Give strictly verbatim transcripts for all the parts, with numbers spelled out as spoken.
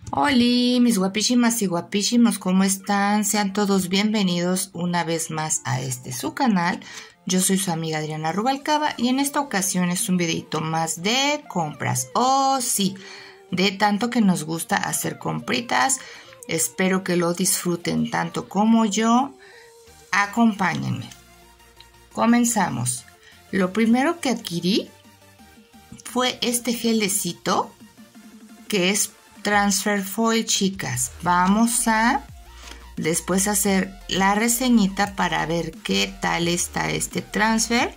Hola, mis guapísimas y guapísimos, ¿cómo están? Sean todos bienvenidos una vez más a este su canal. Yo soy su amiga Adriana Rubalcaba y en esta ocasión es un videito más de compras. Oh, sí, de tanto que nos gusta hacer compritas. Espero que lo disfruten tanto como yo. Acompáñenme. Comenzamos. Lo primero que adquirí fue este gelecito que es Transfer Foil, chicas. Vamos a después hacer la reseñita para ver qué tal está este transfer.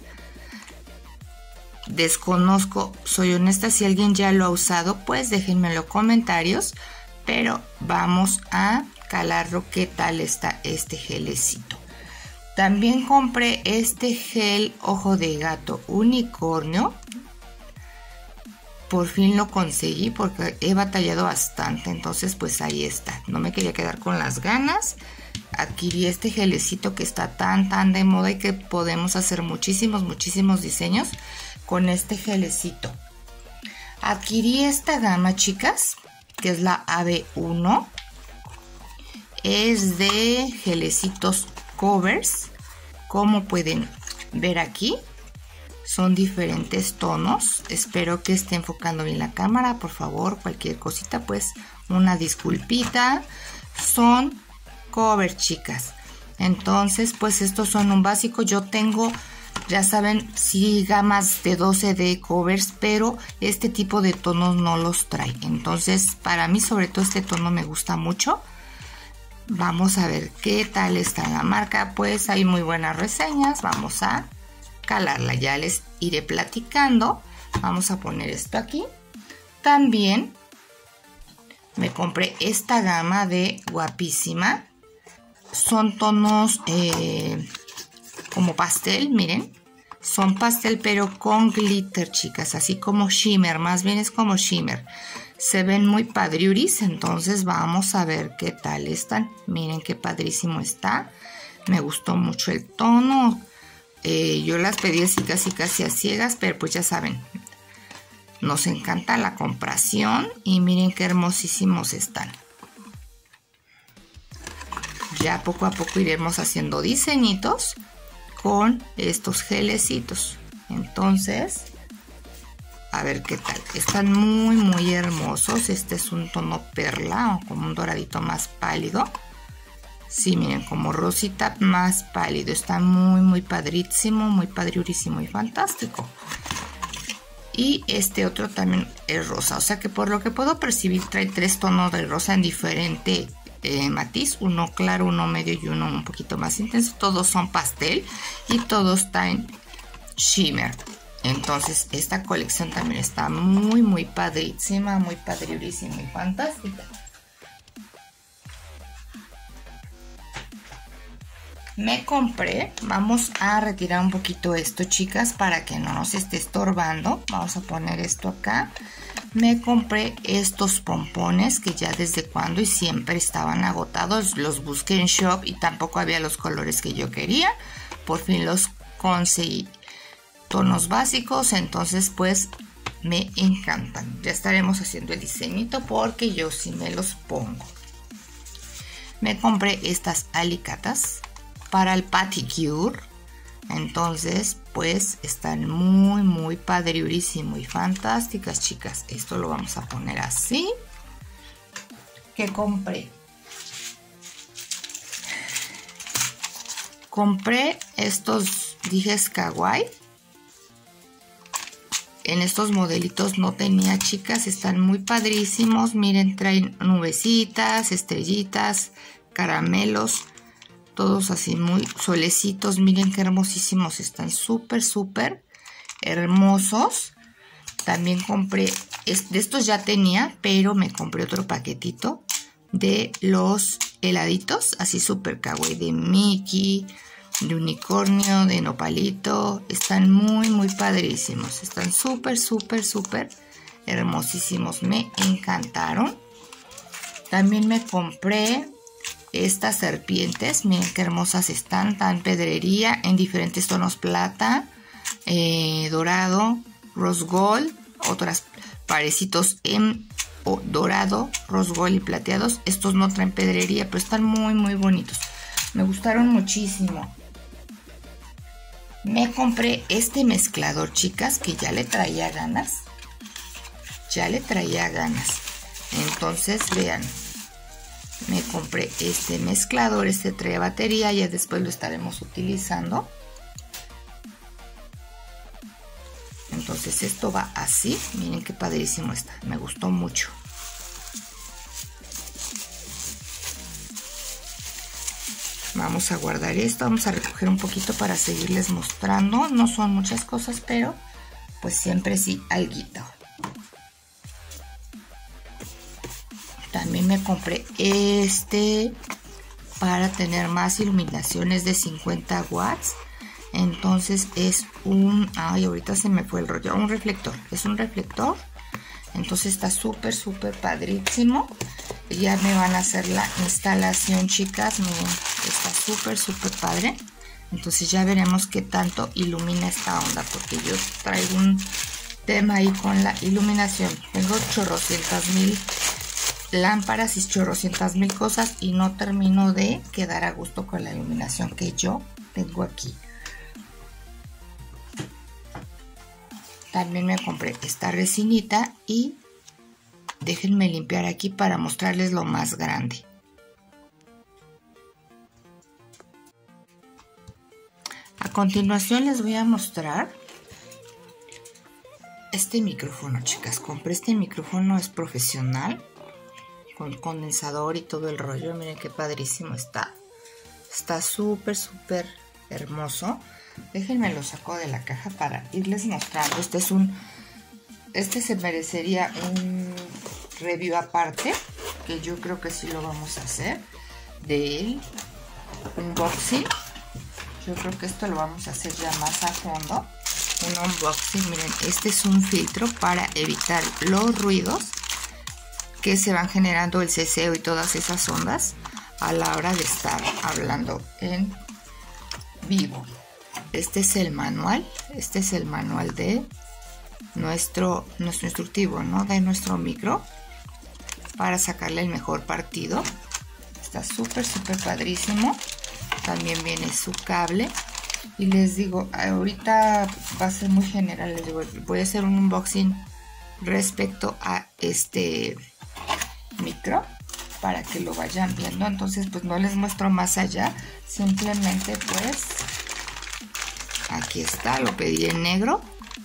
Desconozco, soy honesta, si alguien ya lo ha usado, pues déjenme en los comentarios, pero vamos a calarlo qué tal está este gelecito. También compré este gel ojo de gato unicornio. Por fin lo conseguí porque he batallado bastante, entonces pues ahí está. No me quería quedar con las ganas. Adquirí este gelecito que está tan tan de moda y que podemos hacer muchísimos muchísimos diseños con este gelecito. Adquirí esta gama, chicas, que es la A B uno. Es de gelecitos covers. Como pueden ver aquí, son diferentes tonos. Espero que esté enfocando bien la cámara, por favor. Cualquier cosita, pues una disculpita. Son cover, chicas. Entonces, pues estos son un básico. Yo tengo, ya saben, sí, gamas de doce de covers, pero este tipo de tonos no los trae. Entonces, para mí, sobre todo este tono me gusta mucho. Vamos a ver qué tal está la marca. Pues hay muy buenas reseñas. Vamos a calarla, ya les iré platicando. Vamos a poner esto aquí. También me compré esta gama de guapísima. Son tonos eh, como pastel, miren. Son pastel pero con glitter, chicas, así como shimmer, más bien es como shimmer. Se ven muy padriuris, entonces vamos a ver qué tal están. Miren qué padrísimo está. Me gustó mucho el tono. Eh, yo las pedí así casi casi a ciegas, pero pues ya saben, nos encanta la compración y miren qué hermosísimos están. Ya poco a poco iremos haciendo diseñitos con estos gelecitos. Entonces, a ver qué tal. Están muy muy hermosos. Este es un tono perla o como un doradito más pálido. Sí, miren, como rosita más pálido. Está muy, muy padrísimo, muy padriurísimo y fantástico. Y este otro también es rosa. O sea que por lo que puedo percibir trae tres tonos de rosa en diferente eh, matiz. Uno claro, uno medio y uno un poquito más intenso. Todos son pastel y todos traen shimmer. Entonces esta colección también está muy, muy padrísima, muy padriurísima y fantástica. Me compré, vamos a retirar un poquito esto, chicas, para que no nos esté estorbando. Vamos a poner esto acá. Me compré estos pompones que ya desde cuando y siempre estaban agotados. Los busqué en shop y tampoco había los colores que yo quería. Por fin los conseguí. Tonos básicos, entonces pues me encantan. Ya estaremos haciendo el diseñito porque yo sí me los pongo. Me compré estas alicatas para el paticure. Entonces pues están muy muy padriurísimo y fantásticas, chicas. Esto lo vamos a poner así. ¿Qué compré? Compré estos dijes kawaii. En estos modelitos no tenía, chicas. Están muy padrísimos. Miren, traen nubecitas, estrellitas, caramelos. Todos así muy solecitos. Miren qué hermosísimos están. Súper, súper hermosos. También compré, de estos ya tenía, pero me compré otro paquetito de los heladitos. Así súper kawaii, de Mickey, de unicornio, de nopalito. Están muy, muy padrísimos. Están súper, súper, súper hermosísimos. Me encantaron. También me compré estas serpientes, miren qué hermosas están, tan pedrería, en diferentes tonos plata, eh, dorado, rose gold, otras parecitos en o dorado, rose gold y plateados. Estos no traen pedrería, pero están muy muy bonitos. Me gustaron muchísimo. Me compré este mezclador, chicas, que ya le traía ganas. Ya le traía ganas. Entonces, vean. Me compré este mezclador, este trae batería, ya después lo estaremos utilizando. Entonces esto va así, miren qué padrísimo está, me gustó mucho. Vamos a guardar esto, vamos a recoger un poquito para seguirles mostrando. No son muchas cosas, pero pues siempre sí alguito. También me compré este para tener más iluminaciones de cincuenta watts. Entonces es un... Ay, ahorita se me fue el rollo. Un reflector. Es un reflector. Entonces está súper, súper padrísimo. Ya me van a hacer la instalación, chicas. Miren, está súper, súper padre. Entonces ya veremos qué tanto ilumina esta onda. Porque yo traigo un tema ahí con la iluminación. Tengo chorrocientas mil lámparas y chorrocientas mil cosas. Y no termino de quedar a gusto con la iluminación que yo tengo aquí. También me compré esta resinita y déjenme limpiar aquí para mostrarles lo más grande. A continuación les voy a mostrar este micrófono, chicas. Compré este micrófono, es profesional, con condensador y todo el rollo. Miren qué padrísimo está. Está súper, súper hermoso. Déjenme lo saco de la caja para irles mostrando. Este es un... Este se merecería un review aparte, que yo creo que sí lo vamos a hacer, del unboxing. Yo creo que esto lo vamos a hacer ya más a fondo. Un unboxing, miren, este es un filtro para evitar los ruidos que se van generando, el ceseo y todas esas ondas a la hora de estar hablando en vivo. Este es el manual, este es el manual de nuestro, nuestro instructivo, ¿no? De nuestro micro, para sacarle el mejor partido. Está súper, súper padrísimo. También viene su cable. Y les digo, ahorita va a ser muy general, les digo, voy a hacer un unboxing respecto a este micro, para que lo vayan viendo. Entonces pues no les muestro más allá, simplemente pues aquí está, lo pedí en negro.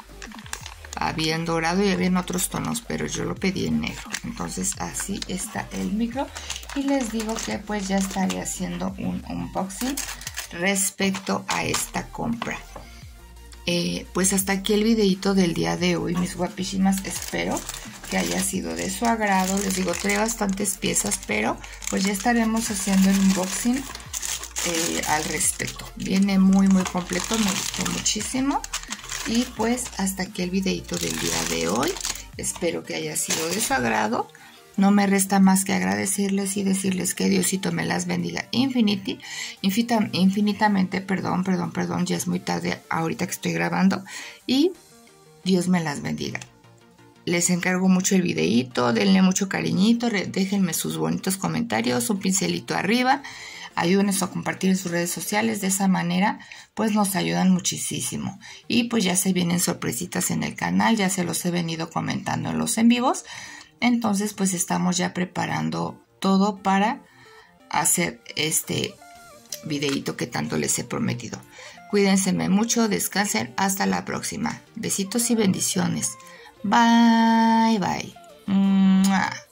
Había en dorado y había en otros tonos, pero yo lo pedí en negro. Entonces así está el micro. Y les digo que pues ya estaré haciendo un unboxing respecto a esta compra. Eh, pues hasta aquí el videito del día de hoy, mis guapísimas. Espero que haya sido de su agrado. Les digo, trae bastantes piezas, pero pues ya estaremos haciendo el unboxing eh, al respecto. Viene muy muy completo, me gustó muchísimo. Y pues hasta aquí el videito del día de hoy. Espero que haya sido de su agrado. No me resta más que agradecerles y decirles que Diosito me las bendiga infiniti, infita, infinitamente. Perdón, perdón, perdón. Ya es muy tarde ahorita que estoy grabando. Y Dios me las bendiga. Les encargo mucho el videito. Denle mucho cariñito. Déjenme sus bonitos comentarios. Un pincelito arriba. Ayúdenos a compartir en sus redes sociales. De esa manera pues nos ayudan muchísimo. Y pues ya se vienen sorpresitas en el canal. Ya se los he venido comentando en los en vivos. Entonces pues estamos ya preparando todo para hacer este videito que tanto les he prometido. Cuídense mucho, descansen, hasta la próxima. Besitos y bendiciones. Bye bye. ¡Mua!